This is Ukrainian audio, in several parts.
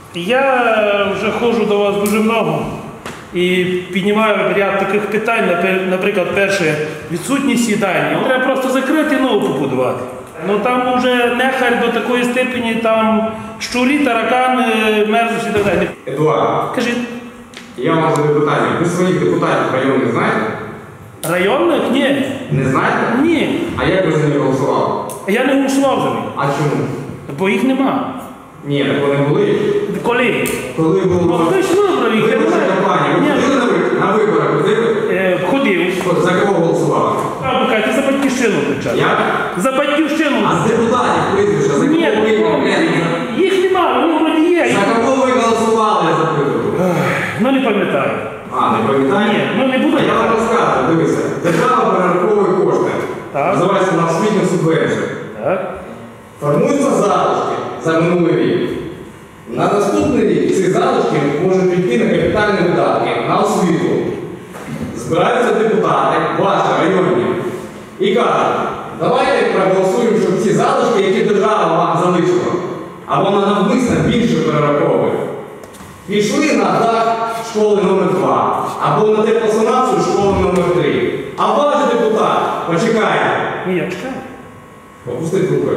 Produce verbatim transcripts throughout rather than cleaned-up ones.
Я вже ходжу до вас дуже много і піднімаю ряд таких питань, наприклад, перше, відсутність їдальні. Треба просто закрити і нову побудувати. Ну там вже нехай до такої степені, там щурі, таракани, мерзнуть і так далі. Едуард, кажіть. Я вам задаю питання. Ви своїх депутатів районних знаєте? Районних? Ні. Не знаєте? Ні. А як ви за них голосували? Я не голосував за них. А чому? Бо їх нема. Ні, так вони були. Коли? Коли було... Ну, хтось вибрав їх. Виборча кампанія. Ви ходили на вибори? Ходили? Е, ходив. За кого голосували? А, Букайте, за батьківщину кричати. Як? За батьківщину. А з депутатів прізвища, за кого Ні, ви? їх нема, вони вроді є. За кого ви голосували, я запитую? Ну не пам'ятаю. А, не пам'ятаю? Ні, ну не буду. А я вам розказую, дивіться. Держава перераховує кошти. Так. Називається на освітню субвенцію. Так. Формуються залишки за минулий рік. На наступний рік ці залишки можуть піти на капітальні видатки, на освіту. Збираються депутати, ваші районні, і кажуть, давайте проголосуємо, щоб ці залишки, які держава вам залишила, а вона навмисно більше перераховує, пішли на дах школи номер два або на теплосанацію школи номер три. А ваш депутат, почекайте. Ні, я чекаю. Опустіть руку.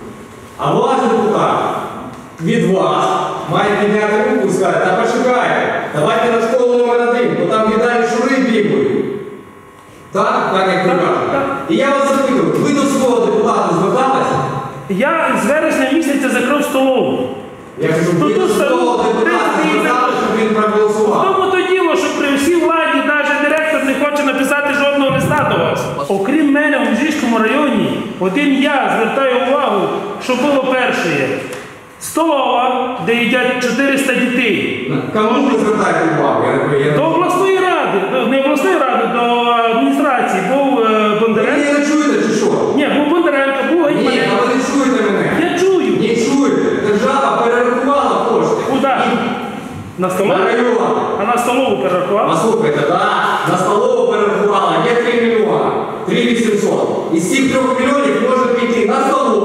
А ваш депутат від вас має підняти руку і сказати, та почекайте, давайте на школу номер один, бо там віддалі шури бігають. Так? Так, як ви кажете. І я вас запитую, ви до свого депутата зверталися? Я з вересня місяця закрив столову. Я кажу, ви до свого депутата зверталися, щоб він проголосував. Тому то діло, що при всій владі навіть директор не хоче написати жодного листа до вас. Окрім мене у Міжгірському районі, один я звертаю увагу, що було перше. Столова, де їдять чотириста дітей. Кому ви звертаєте увагу? Я не До обласної ради, не обласної ради, до адміністрації. Був е, Бондаренко. Ви не чуєте чи що? Ні, був Бондаренко, був Гетьманенко. Ні, а ви не чуєте мене. Я чую. Не чуєте. Держава перерахувала кошти. Куди? На столову? На район. А на столову перерахував? Послухайте, так, на столову перерахувала, є три мільйони, три вісімсот. Із цих трьох мільйонів може піти на столову,